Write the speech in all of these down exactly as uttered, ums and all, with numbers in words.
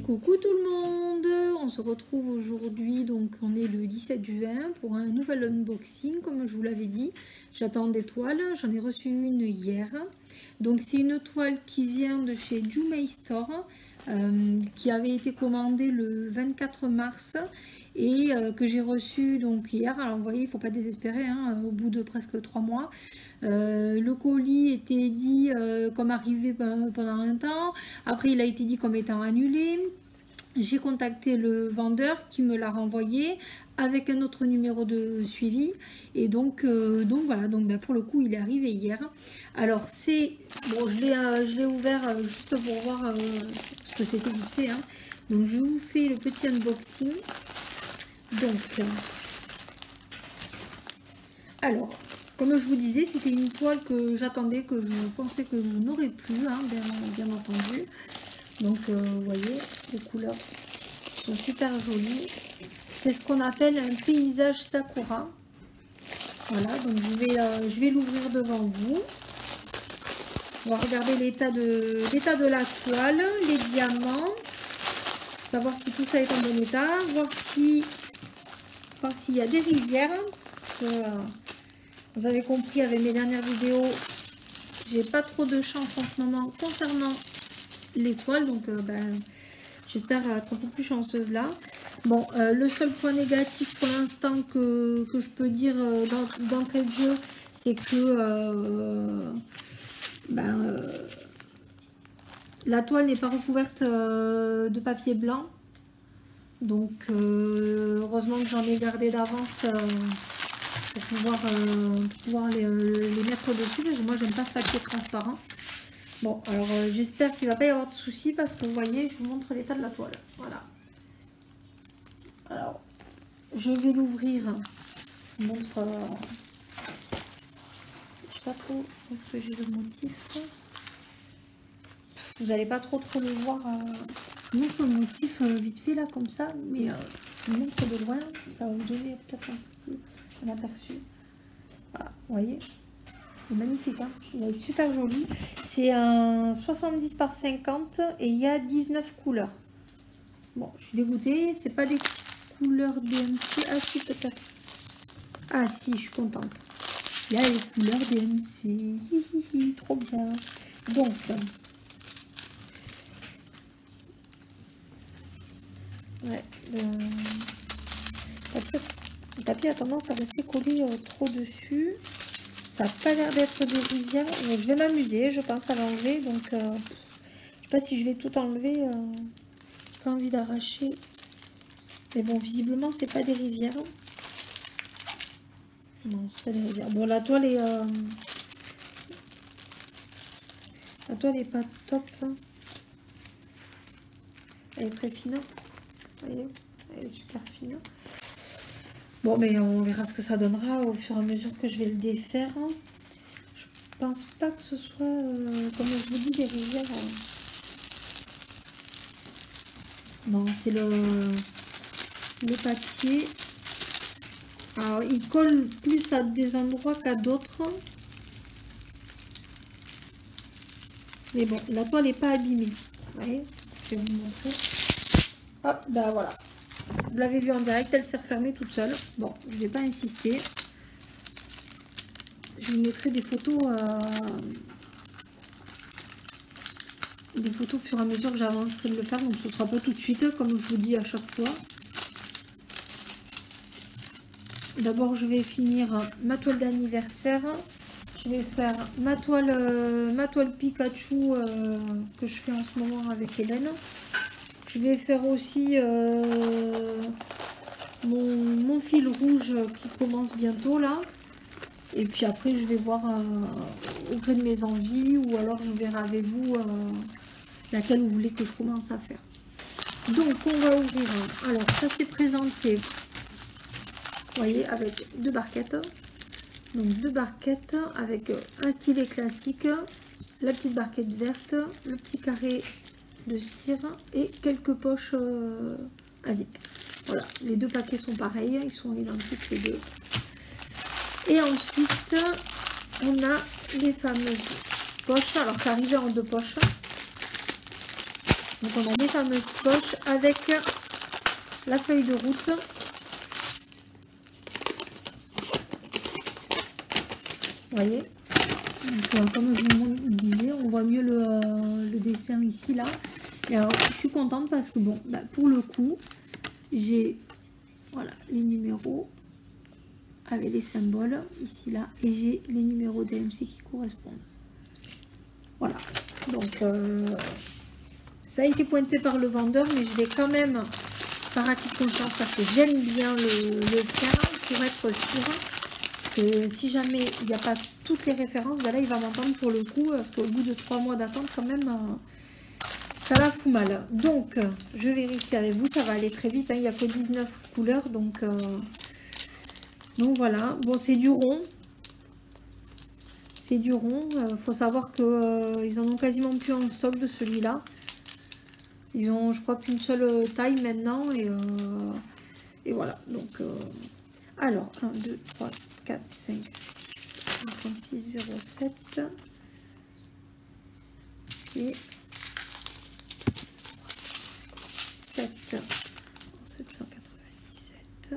Coucou tout le monde, on se retrouve aujourd'hui, donc on est le dix-sept juin pour un nouvel unboxing. Comme je vous l'avais dit, j'attends des toiles, j'en ai reçu une hier. Donc c'est une toile qui vient de chez Jumei Store, euh, qui avait été commandée le vingt-quatre mars et euh, que j'ai reçue donc hier. Alors vous voyez, il ne faut pas désespérer, hein, au bout de presque trois mois. Euh, le colis était dit euh, comme arrivé pendant un temps, après il a été dit comme étant annulé. J'ai contacté le vendeur qui me l'a renvoyé avec un autre numéro de suivi et donc, euh, donc voilà, donc ben, pour le coup il est arrivé hier. Alors c'est, bon je l'ai euh, je l'ai ouvert euh, juste pour voir euh, ce que c'était vite fait, hein. Donc je vous fais le petit unboxing. Donc alors comme je vous disais, c'était une toile que j'attendais, que je pensais que je n'aurais plus, hein, bien, bien entendu. Donc, euh, vous voyez, les couleurs sont super jolies. C'est ce qu'on appelle un paysage sakura. Voilà, donc je vais, euh, je vais l'ouvrir devant vous. On va regarder l'état de, l'état de la toile, les diamants, savoir si tout ça est en bon état, voir si, voir s'il y a des rivières. Parce que, euh, vous avez compris avec mes dernières vidéos, j'ai pas trop de chance en ce moment concernant les toiles, donc euh, ben, j'espère être un peu plus chanceuse là. Bon, euh, le seul point négatif pour l'instant que, que je peux dire euh, d'entrée de jeu, c'est que euh, ben, euh, la toile n'est pas recouverte euh, de papier blanc. Donc euh, heureusement que j'en ai gardé d'avance euh, pour pouvoir, euh, pouvoir les, les mettre dessus, parce que moi j'aime pas ce papier transparent. Bon, alors euh, j'espère qu'il ne va pas y avoir de soucis, parce que vous voyez, je vous montre l'état de la toile. Voilà. Alors, je vais l'ouvrir. Je vous montre. Euh, je sais pas trop où est-ce que j'ai le motif. Vous n'allez pas trop trop le voir. Euh, je vous montre le motif euh, vite fait là, comme ça, mais euh, je vous montre de loin. Ça va vous donner peut-être un peu un aperçu. Voilà, vous voyez. C'est magnifique, hein, il va être super joli. C'est un soixante-dix par cinquante et il y a dix-neuf couleurs. Bon, je suis dégoûtée, c'est pas des couleurs D M C. Ah si, peut-être. Ah si, je suis contente. Il y a les couleurs D M C. Hi, hi, hi, trop bien. Donc, ouais, le papier, le papier a tendance à rester collé euh, trop dessus. Ça n'a pas l'air d'être des rivières. Mais je vais m'amuser, je pense, à l'enlever. Donc, euh, je ne sais pas si je vais tout enlever. Euh, j'ai pas envie d'arracher. Mais bon, visiblement, c'est pas des rivières. Non, c'est pas des rivières. Bon, la toile est... Euh, la toile est pas top. Elle est très fine. Vous voyez, elle est super fine. Bon, mais on verra ce que ça donnera au fur et à mesure que je vais le défaire. Je pense pas que ce soit, euh, comme je vous dis, des rivières. Non, c'est le, le papier. Alors, il colle plus à des endroits qu'à d'autres. Mais bon, la toile n'est pas abîmée. Vous voyez, je vais vous montrer. Hop, ben voilà. Vous l'avez vu en direct, elle s'est refermée toute seule. Bon, je ne vais pas insister. Je vous mettrai des photos, euh, des photos au fur et à mesure que j'avancerai de le faire. Donc ce ne sera pas tout de suite, comme je vous dis à chaque fois. D'abord, je vais finir ma toile d'anniversaire. Je vais faire ma toile, euh, ma toile Pikachu euh, que je fais en ce moment avec Hélène. Je vais faire aussi euh, mon, mon fil rouge qui commence bientôt là. Et puis après, je vais voir euh, au gré de mes envies, ou alors je verrai avec vous euh, laquelle vous voulez que je commence à faire. Donc, on va ouvrir. Alors, ça s'est présenté, vous voyez, avec deux barquettes. Donc, deux barquettes avec un stylet classique, la petite barquette verte, le petit carré de cire et quelques poches euh, à zip. Voilà, les deux paquets sont pareils, ils sont identiques les deux. Et ensuite, on a les fameuses poches. Alors, ça arrivait en deux poches. Donc on a les fameuses poches avec la feuille de route. Vous voyez, donc, euh, comme je vous disais, on voit mieux le, euh, le dessin ici là. Et alors je suis contente parce que bon, bah, pour le coup, j'ai voilà les numéros avec les symboles ici là, et j'ai les numéros D M C qui correspondent. Voilà, donc euh, ça a été pointé par le vendeur, mais je vais quand même par acquis de conscience parce que j'aime bien le, le faire pour être sûr que si jamais il n'y a pas toutes les références, ben là il va m'entendre pour le coup, parce qu'au bout de trois mois d'attente quand même, euh, ça la fout mal. Donc je vérifie avec vous, ça va aller très vite, hein, il n'y a que dix-neuf couleurs, donc, euh, donc voilà. Bon, c'est du rond, c'est du rond, il euh, faut savoir qu'ils euh, en ont quasiment plus en stock de celui-là. Ils ont, je crois, qu'une seule taille maintenant, et, euh, et voilà, donc... Euh, alors, un, deux, trois, quatre, cinq, six, trente-six, zéro sept. Et sept, sept cent quatre-vingt-dix-sept.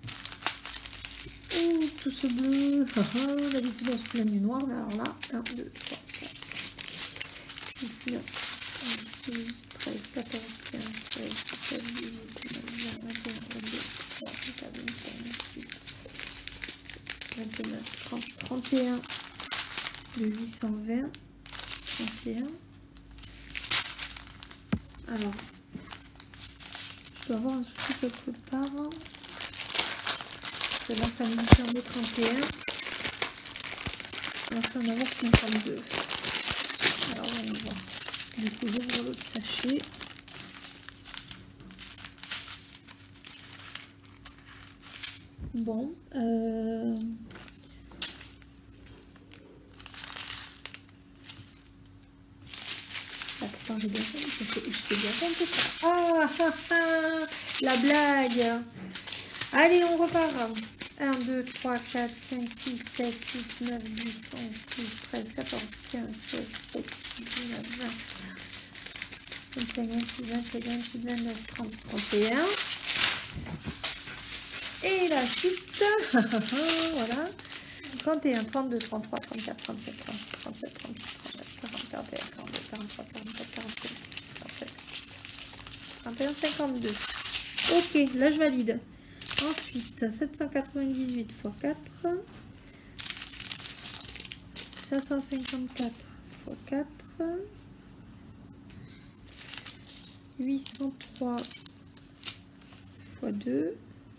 Oh, tout ce bleu. D'habitude, on se plaint du noir, mais alors là, un, deux, trois, quatre, six, neuf, douze, treize, quatorze, quinze, seize, dix-sept, dix-huit, dix-neuf, vingt, vingt et un, vingt-deux, vingt-trois, vingt-quatre, vingt-cinq, vingt-six, vingt-neuf, trente, trente et un, de huit cent vingt, trente et un. Alors, je dois avoir un souci quelque part. Parce que là, ça me dit fermer trente et un. Là, ça va avoir cinquante-deux. Alors, on va voir. Du coup, j'ouvre l'autre sachet. Bon. Euh... Attends, j'ai bien fait. Je sais bien compter ça. Ah, ah, ah, la blague. Allez, on repart. un, deux, trois, quatre, cinq, six, sept, huit, neuf, dix, onze, douze, treize, quatorze, quinze, seize, dix-sept, dix-neuf, vingt, vingt-cinq, vingt-six, vingt-sept, vingt-huit, vingt-neuf, trente, trente et un. Et la suite, voilà. trente et un, trente-deux, trente-trois, trente-quatre, trente-cinq, trente-six, trente-sept, trente-huit, trente-neuf, quarante, quarante et un, quarante-deux, quarante-trois, quarante-quatre, quarante-cinq, quarante-sept, trente et un, cinquante-deux. Ok, là je valide. Ensuite, sept cent quatre-vingt-dix-huit fois quatre, cinq cent cinquante-quatre fois quatre, huit cent trois fois deux,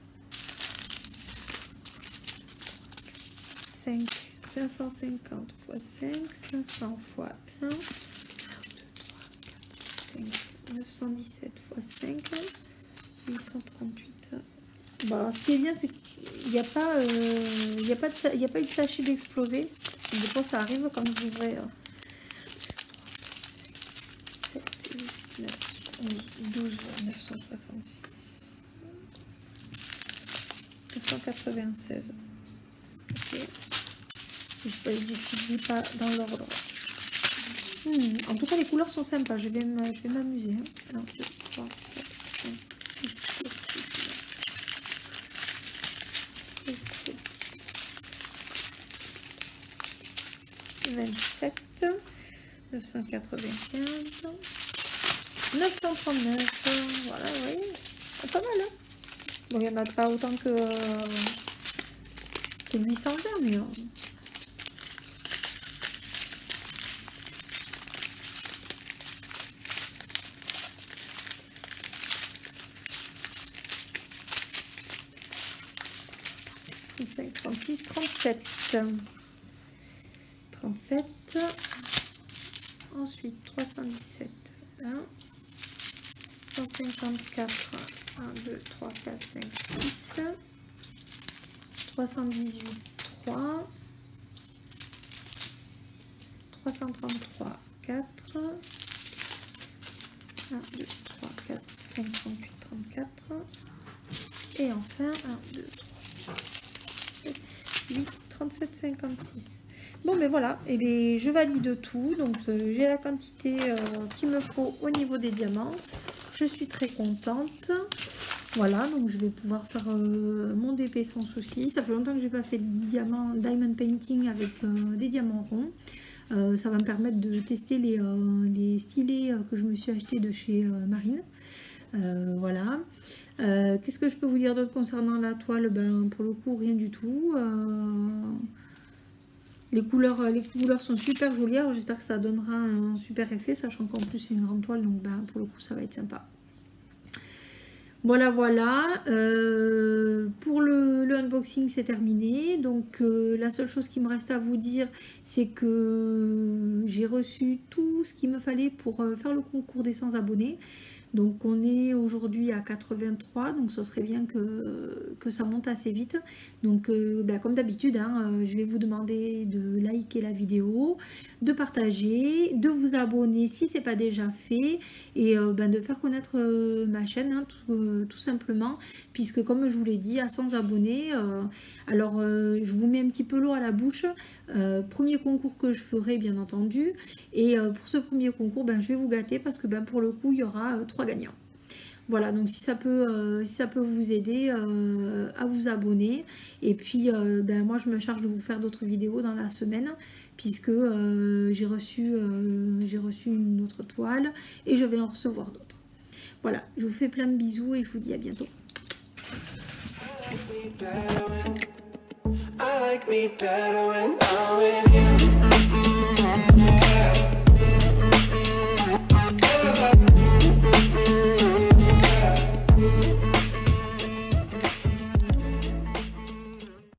cinq, cinq cent cinquante fois cinq, cinq cents fois un, un, deux, trois, quatre, cinq, neuf cent dix-sept fois cinq, huit cent trente-huit. Bon, alors, ce qui est bien, c'est qu'il n'y a pas, euh, il n'y a pas, de, il n'y a pas eu de sachet d'exploser. Des fois, ça arrive quand vous ouvrez euh, sept, huit, neuf, onze, douze, neuf cent soixante-six, neuf cent quatre-vingt-seize. Ok. Je ne dis pas dans l'ordre. Hmm. En tout cas, les couleurs sont sympas. Je vais m'amuser. Hein. un, deux, trois, quatre, cinq, six, sept, vingt-sept, neuf cent quatre-vingt-quinze, neuf cent trente-neuf, voilà, vous voyez, c'est pas mal, hein. Bon, il n'y en a pas autant que, euh, que huit cent vingt, mais... Euh, trente-cinq, trente-six, trente-sept. trente-sept, ensuite trois cent dix-sept, un, cent cinquante-quatre, un, deux, trois, quatre, cinq, six, trois cent dix-huit, trois, trois cent trente-trois, quatre, un, deux, trois, quatre, cinq, trente-huit, trente-quatre, et enfin un, deux, trois, sept, huit, trente-sept, cinquante-six. Bon, mais voilà, et bien, je valide tout. Donc, euh, j'ai la quantité euh, qu'il me faut au niveau des diamants. Je suis très contente. Voilà, donc je vais pouvoir faire euh, mon D P sans souci. Ça fait longtemps que j'ai pas fait de diamant, diamond painting avec euh, des diamants ronds. Euh, ça va me permettre de tester les, euh, les stylés que je me suis acheté de chez euh, Marine. Euh, voilà. Euh, Qu'est-ce que je peux vous dire d'autre concernant la toile? Ben, pour le coup, rien du tout. Euh, les, couleurs, les couleurs sont super jolies. J'espère que ça donnera un super effet, sachant qu'en plus c'est une grande toile. Donc ben, pour le coup, ça va être sympa. Voilà, voilà. Euh, pour le, le unboxing, c'est terminé. Donc, euh, la seule chose qui me reste à vous dire, c'est que j'ai reçu tout ce qu'il me fallait pour euh, faire le concours des cent abonnés. Donc, on est aujourd'hui à quatre-vingt-trois. Donc, ce serait bien que, que ça monte assez vite. Donc, euh, ben, comme d'habitude, hein, euh, je vais vous demander de liker la vidéo, de partager, de vous abonner si ce n'est pas déjà fait. Et euh, ben, de faire connaître euh, ma chaîne, hein, tout, euh, tout simplement. Puisque, comme je vous l'ai dit, à cent abonnés, euh, alors euh, je vous mets un petit peu l'eau à la bouche. Euh, premier concours que je ferai, bien entendu. Et euh, pour ce premier concours, ben, je vais vous gâter parce que ben, pour le coup, il y aura euh, trois gagnants. Voilà, donc si ça peut, euh, si ça peut vous aider euh, à vous abonner. Et puis, euh, ben, moi, je me charge de vous faire d'autres vidéos dans la semaine, puisque euh, j'ai reçu, euh, j'ai reçu une autre toile et je vais en recevoir d'autres. Voilà, je vous fais plein de bisous et je vous dis à bientôt. I like me better when I'm with you.